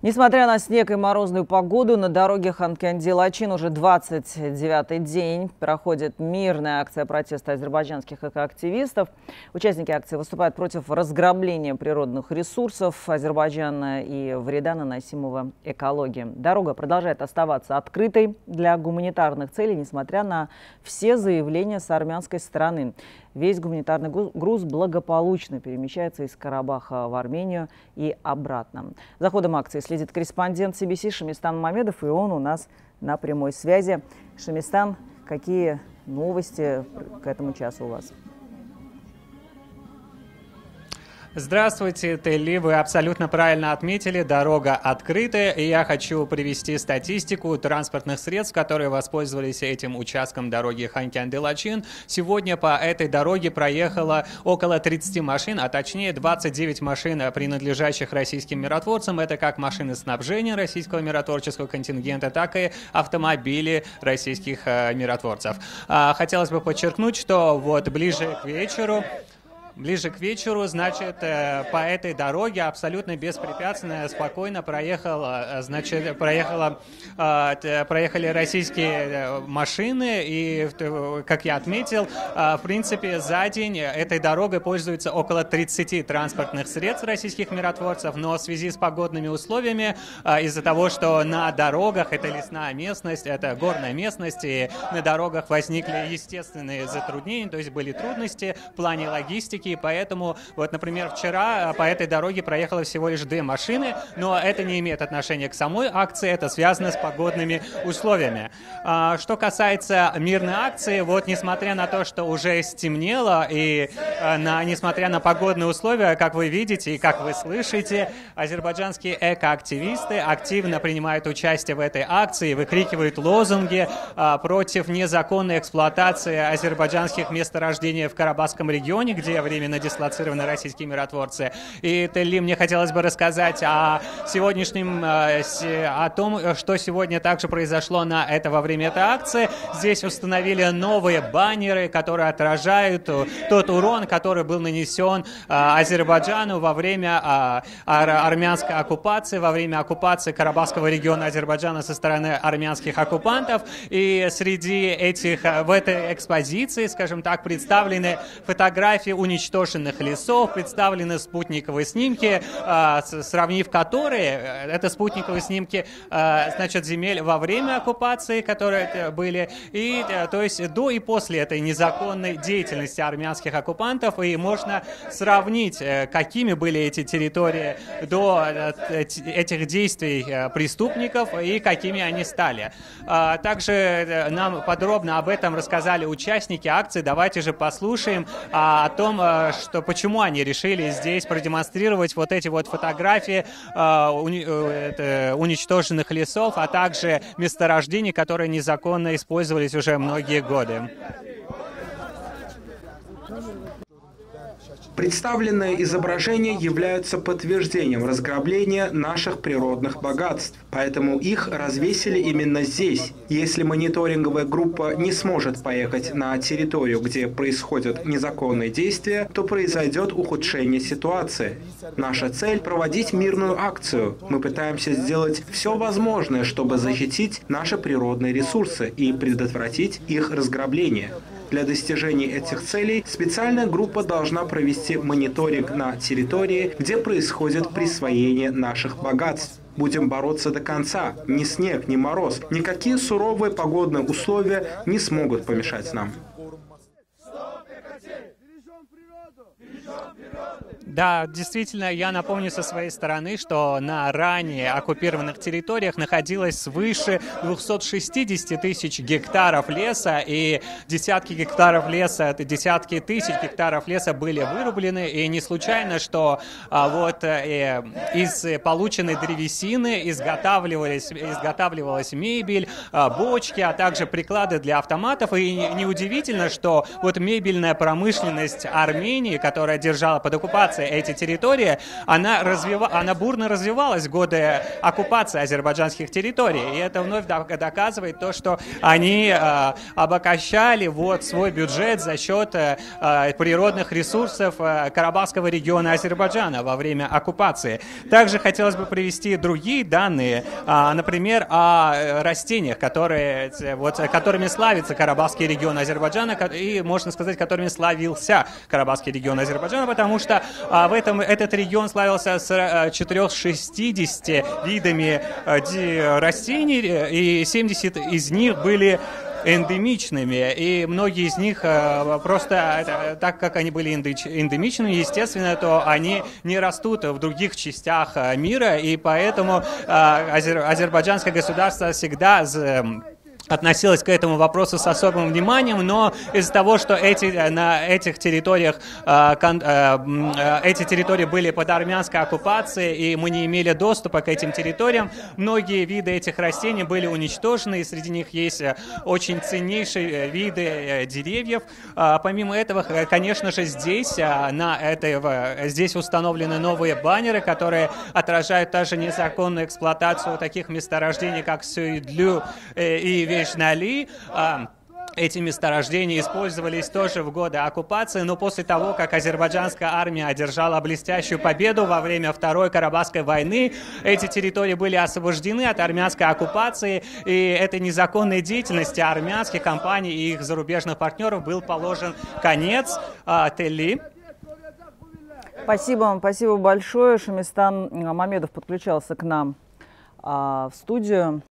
Несмотря на снег и морозную погоду, на дороге Ханкенди-Лачин уже 29-й день проходит мирная акция протеста азербайджанских экоактивистов. Участники акции выступают против разграбления природных ресурсов Азербайджана и вреда, наносимого экологии. Дорога продолжает оставаться открытой для гуманитарных целей, несмотря на все заявления с армянской стороны. Весь гуманитарный груз благополучно перемещается из Карабаха в Армению и обратно. За ходом акции следит корреспондент CBC Шамистан Мамедов, и он у нас на прямой связи. Шамистан, какие новости к этому часу у вас? Здравствуйте, Телли. Вы абсолютно правильно отметили, дорога открытая, и я хочу привести статистику транспортных средств, которые воспользовались этим участком дороги Ханкенди-Лачин. Сегодня по этой дороге проехало около 30 машин, а точнее 29 машин, принадлежащих российским миротворцам. Это как машины снабжения российского миротворческого контингента, так и автомобили российских миротворцев. Хотелось бы подчеркнуть, что вот ближе к вечеру, значит, по этой дороге абсолютно беспрепятственно, спокойно проехали российские машины. И, как я отметил, в принципе, за день этой дорогой пользуются около 30 транспортных средств российских миротворцев. Но в связи с погодными условиями, из-за того, что на дорогах, это лесная местность, это горная местность, и на дорогах возникли естественные затруднения, то есть были трудности в плане логистики. И поэтому, вот, например, вчера по этой дороге проехало всего лишь 2 машины, но это не имеет отношения к самой акции, это связано с погодными условиями. Что касается мирной акции, вот, несмотря на то, что уже стемнело, и несмотря на погодные условия, как вы видите и как вы слышите, азербайджанские экоактивисты активно принимают участие в этой акции, выкрикивают лозунги против незаконной эксплуатации азербайджанских месторождений в Карабахском регионе, где временно дислоцированы российские миротворцы. И, Телли, мне хотелось бы рассказать о том, что сегодня также произошло во время этой акции. Здесь установили новые баннеры, которые отражают тот урон, который был нанесен Азербайджану во время армянской оккупации, во время оккупации Карабахского региона Азербайджана со стороны армянских оккупантов. И в этой экспозиции, скажем так, представлены фотографии уничтоженных лесов, представлены спутниковые снимки, сравнив которые, это спутниковые снимки, значит, земель во время оккупации, которые были, и, то есть, до и после этой незаконной деятельности армянских оккупантов, и можно сравнить, какими были эти территории до этих действий преступников и какими они стали. Также нам подробно об этом рассказали участники акции. Давайте же послушаем о том, почему они решили здесь продемонстрировать вот эти вот фотографии уничтоженных лесов, а также месторождений, которые незаконно использовались уже многие годы. Представленные изображения являются подтверждением разграбления наших природных богатств, поэтому их развесили именно здесь. Если мониторинговая группа не сможет поехать на территорию, где происходят незаконные действия, то произойдет ухудшение ситуации. Наша цель – проводить мирную акцию. Мы пытаемся сделать все возможное, чтобы защитить наши природные ресурсы и предотвратить их разграбление. Для достижения этих целей специальная группа должна провести мониторинг на территории, где происходит присвоение наших богатств. Будем бороться до конца. Ни снег, ни мороз, никакие суровые погодные условия не смогут помешать нам. Да, действительно, я напомню со своей стороны, что на ранее оккупированных территориях находилось свыше 260 тысяч гектаров леса, и десятки тысяч гектаров леса были вырублены, и не случайно, что из полученной древесины изготавливалась мебель, бочки, а также приклады для автоматов, и неудивительно, что вот мебельная промышленность Армении, которая держала под оккупацией оккупации эти территории, она бурно развивалась в годы оккупации азербайджанских территорий. И это вновь доказывает то, что они обогащали свой бюджет за счет природных ресурсов Карабахского региона Азербайджана во время оккупации. Также хотелось бы привести другие данные, например, о растениях, которыми славится Карабахский регион Азербайджана, и, можно сказать, которыми славился Карабахский регион Азербайджана, потому что этот регион славился с 460 видами растений, и 70 из них были эндемичными, и многие из них просто, так как они были эндемичными, естественно, то они не растут в других частях мира, и поэтому азербайджанское государство всегда относилась к этому вопросу с особым вниманием, но из-за того, что на этих территориях эти территории были под армянской оккупацией, и мы не имели доступа к этим территориям, многие виды этих растений были уничтожены, и среди них есть очень ценнейшие виды деревьев. Помимо этого, конечно же, здесь установлены новые баннеры, которые отражают также незаконную эксплуатацию таких месторождений, как Сюйдлю и Вешнали. Эти месторождения использовались тоже в годы оккупации, но после того, как азербайджанская армия одержала блестящую победу во время Второй Карабахской войны, эти территории были освобождены от армянской оккупации, и этой незаконной деятельности армянских компаний и их зарубежных партнеров был положен конец. Телли. Спасибо большое. Шамистан Мамедов подключался к нам в студию.